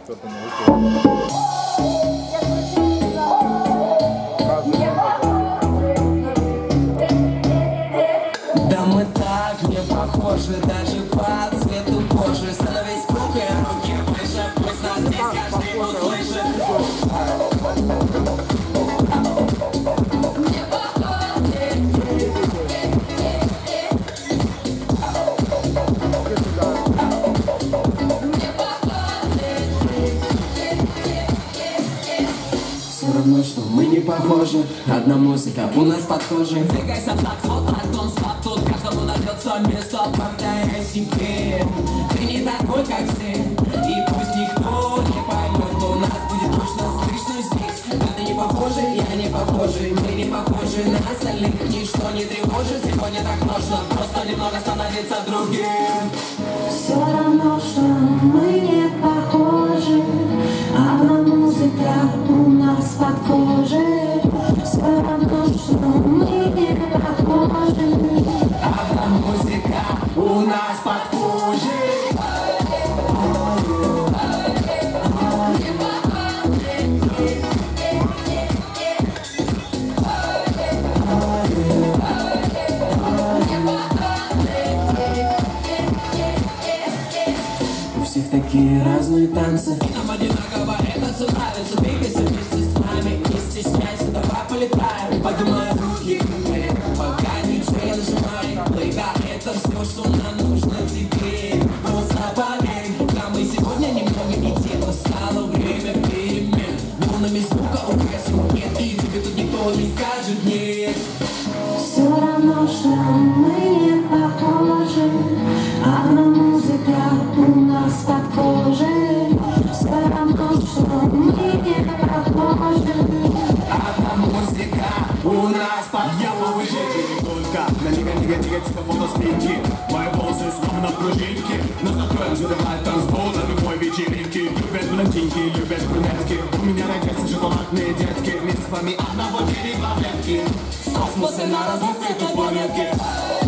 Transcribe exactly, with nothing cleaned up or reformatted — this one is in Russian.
что-то научил. Да мы так не похожи, даже по цвету кожи. Становись кругой, руки выше, пусть нас здесь каждый услышит. Все равно, что мы не похожи, одна музыка у нас под кожей. Двигайся так, вот так, он спад, тут каждому найдется место, повторяй себе. Ты не такой, как все, и пусть никто не поймет, но у нас будет точно слышно здесь. Да ты не похожи, я не похожи, мы не похожи на остальных, ничто не тревожит, сегодня так можно, просто немного становиться другим. Все равно, что мы не похожи, одна музыка у нас под кожей. Все равно, что мы не похожи, одна музыка у нас под кожей. У всех такие разные танцы, и нам одинаково это все нравится. Двигайся вместе с нами, не стесняйся, давай полетаем. Поднимай руки, пока ничего не нажимай. Плейба — это все, что нам нужно теперь. Просто поверь, пока мы сегодня немного не те, но стало время перемен. Волнами звука украсим нет, и тебе тут никто не скажет нет. все равно, что мы не похожи, одна музыка у нас под кожей. Все равно, что мы не похожи, одна музыка у нас под кожей. Я повыше только на нига-нига-нига типа фотоспинки. Мои волосы словно пружинки. Нас закроем, задавать танцпол на любой вечеринке. Любят блондинки, любят брюнетки. У меня родятся шоколадные детки. Мы с вами одного дерева ветки. В космосе на разных цветах планетки.